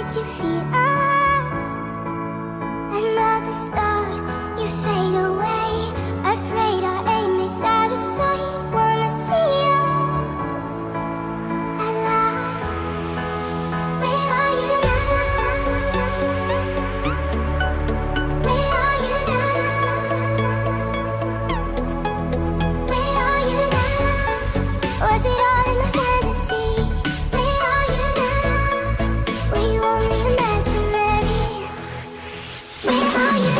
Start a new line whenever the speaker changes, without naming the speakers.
you feed us. Another star, you fade away. Afraid our aim is out of sight. Wanna see us alive. Where are you now? Where are you now? Where are you now? Was it all in my fantasy? Where are you now? Were you only imaginary? Where are you?